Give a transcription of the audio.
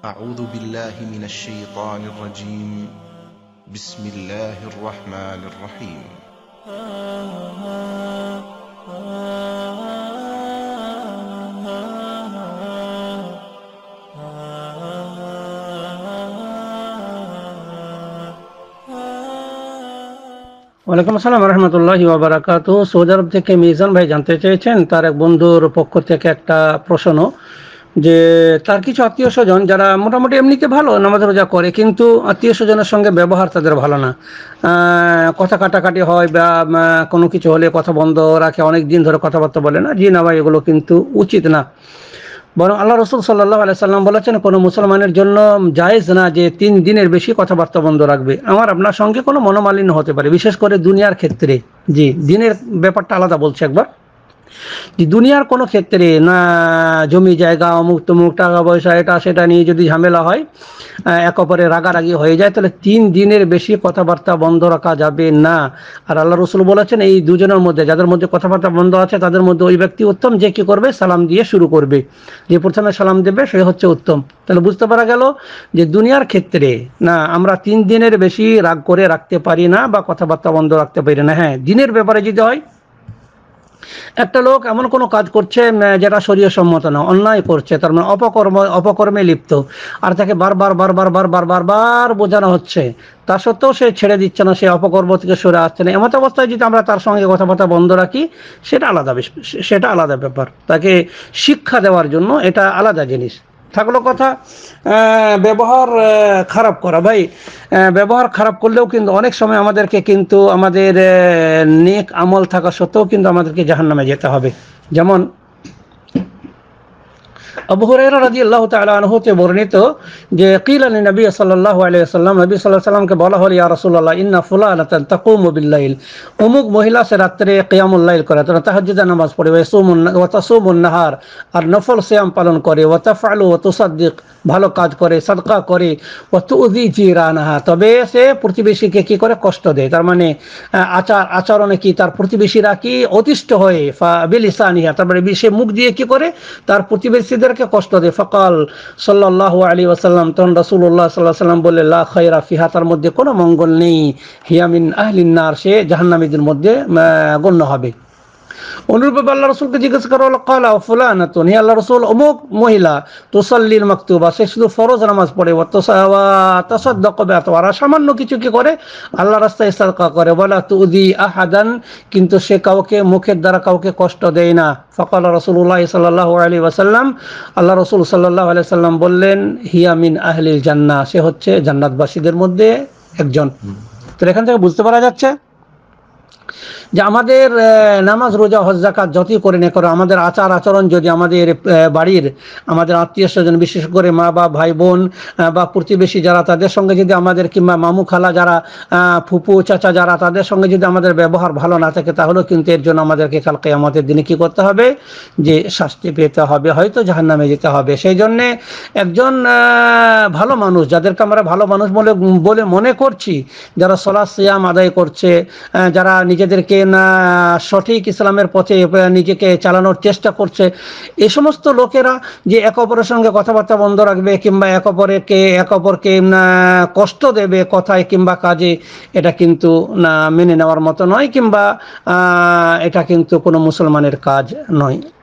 أعوذ بالله من الشيطان الرجيم بسم الله الرحمن الرحيم ওয়ালাইকুম আসসালাম রহমতুল্লাহি ওয়া বারাকাতুহু। সৌদি আরব থেকে মিজান ভাই জানতে চেয়েছেন তার এক বন্ধুর পক্ষ থেকে একটা প্রশ্ন, যে তার কিছু আত্মীয় স্বজন যারা মোটামুটি এমনিতে ভালো নামাজ রোজা করে, কিন্তু আত্মীয় স্বজনের সঙ্গে ব্যবহার তাদের ভালো না, কথা কাটাকাটি হয় বা কোনো কিছু হলে কথা বন্ধ রাখে, অনেক দিন ধরে কথাবার্তা বলে না। জি না ভাই, এগুলো কিন্তু উচিত না। বরং আল্লাহ রসুল সাল্লাল্লাহু আলাইহি সাল্লাম বলেছেন, কোনো মুসলমানের জন্য জায়েজ না যে 3 দিনের বেশি কথাবার্তা বন্ধ রাখবে। আমার আপনার সঙ্গে কোনো মনোমালিন্য হতে পারে, বিশেষ করে দুনিয়ার ক্ষেত্রে। জি, দিনের ব্যাপারটা আলাদা বলছে একবার। যে দুনিয়ার কোনো ক্ষেত্রে না, জমি জায়গা অমুক তমুক টাকা পয়সা এটা সেটা নিয়ে যদি ঝামেলা হয়, এক অপরে রাগারাগি হয়ে যায়, তাহলে 3 দিনের বেশি কথাবার্তা বন্ধ রাখা যাবে না। আর আল্লাহ রসুল বলেছেন, এই দুজনের মধ্যে যাদের মধ্যে কথাবার্তা বন্ধ আছে তাদের মধ্যে ওই ব্যক্তি উত্তম যে কি করবে, সালাম দিয়ে শুরু করবে। যে প্রথমে সালাম দেবে সে হচ্ছে উত্তম। তাহলে বুঝতে পারা গেল যে দুনিয়ার ক্ষেত্রে না, আমরা 3 দিনের বেশি রাগ করে রাখতে পারি না বা কথাবার্তা বন্ধ রাখতে পারি না। হ্যাঁ, দিনের ব্যাপারে যদি হয়, একটা লোক এমন কোনো কাজ করছে যেটা শরীয় সম্মত না, অন্যায় করছে, তার মানে অপকর্মে লিপ্ত, আর তাকে বারবার বোঝানো হচ্ছে, তা সত্ত্বেও সে ছেড়ে দিচ্ছে না, সে অপকর্ম থেকে সরে আসছে না। এমত অবস্থায় যদি আমরা তার সঙ্গে কথাবার্তা বন্ধ রাখি, সেটা আলাদা ব্যাপার। তাকে শিক্ষা দেওয়ার জন্য এটা আলাদা জিনিস। থাকলো কথা ব্যবহার খারাপ করা। ভাই, ব্যবহার খারাপ করলেও কিন্তু অনেক সময় আমাদেরকে কিন্তু আমাদের নেক আমল থাকা সত্ত্বেও কিন্তু আমাদেরকে জাহান্নামে যেতে হবে। যেমন আবু হুরায়রা রাদিয়াল্লাহু তাআলা আনহু তে বর্ণিত যে কিলা লিন-নবী সাল্লাল্লাহু আলাইহি ওয়াসাল্লাম, নবী সাল্লাল্লাহু আলাইহি ওয়াসাল্লামকে বলা হলো, ইয়া রাসূলুল্লাহ ইন্না ফুলানাতান তাকুমু বিল-লাইল, অমুক মহিলা সে রাতে কিয়ামুল লাইল করে, তাহাজ্জুদের নামাজ পড়ে, ওয়া তাসুমুন নাহার, আর নফল সিয়াম পালন করে, ওয়া তাফআলু ওয়া তুসাদ্দিক, ভালো কাজ করে, সাদকা করে, ওয়া তুযি জিরানাহা, তবে সে প্রতিবেশীকে কি করে, কষ্ট দেয়। তার মানে আচরণে কি তার প্রতিবেশীরা কি অতিষ্ঠ হয়ে, বিলিসানিহা, তারপরে সে মুখ দিয়ে কি করে তার প্রতিবেশীদেরকে কষ্ট দেয়। ফাকাল সাল্লাল্লাহু আলাইহি ওয়াসাল্লাম, তখন রাসূলুল্লাহ সাল্লাল্লাহু আলাইহি ওয়াসাল্লাম বললেন, লা খায়রা ফিহা, তার মধ্যে কোনো মঙ্গল নেই, হিয়া মিন আহলিন নার, সে জাহান্নামীদের মধ্যে গণ্য হবে। অনুরূপভাবে আল্লাহ রসুলকে জিজ্ঞাসা করা হলো, কালা ফুলানাতুন, হে আল্লাহ রসুল, অমুক মহিলা তুসাল্লিল মাকতুবা, সে শুধু ফরজ নামাজ পড়ে, ওয়া তাসাদ্দাকু বিআতওয়ারা, সামান্য কিছু কি করে, আল্লাহ রাস্তায় সাদকা করে, ওয়ালা তুযি আহাদান, কিন্তু সে কাউকে মুখের দ্বারা কাউকে কষ্ট দেয় না। ফাকালা রাসূলুল্লাহ সাল্লাল্লাহু আলাইহি ওয়াসাল্লাম, আল্লাহ রসুল সাল্লাল্লাহু আলাইহি ওয়াসাল্লাম বললেন, হিয়া মিন আহলিল জান্নাহ, সে হচ্ছে জান্নাতবাসীদের মধ্যে একজন। তো এখান থেকে বুঝতে পারা যাচ্ছে যে আমাদের নামাজ রোজা হজ যাকাত যতই করে না করো, আমাদের আচার আচরণ যদি আমাদের বাড়ির আমাদের আত্মীয় স্বজন, বিশেষ করে মা বা ভাই বোন বা প্রতিবেশী যারা, তাদের সঙ্গে যদি আমাদের, কিংবা মামু খালা যারা, ফুপু চাচা যারা, তাদের সঙ্গে যদি আমাদের ব্যবহার ভালো না থাকে, তাহলেও কিন্তু এর জন্য আমাদেরকে কাল কিয়ামতের দিনে কি করতে হবে, যে শাস্তি পেতে হবে, হয়তো জাহান্নামে যেতে হবে। সেই জন্যে একজন ভালো মানুষ, যাদেরকে আমরা ভালো মানুষ বলে মনে করছি, যারা সালাত সিয়াম আদায় করছে, যারা নিজেদেরকে না সঠিক ইসলামের পথে নিজেকে চালানোর চেষ্টা করছে, এই সমস্ত লোকেরা যে এক অপরের সঙ্গে কথাবার্তা বন্ধ রাখবে, কিংবা এক অপরকে কষ্ট দেবে কথায় কিংবা কাজে, এটা কিন্তু না মেনে নেওয়ার মতো নয়, কিংবা এটা কিন্তু কোনো মুসলমানের কাজ নয়।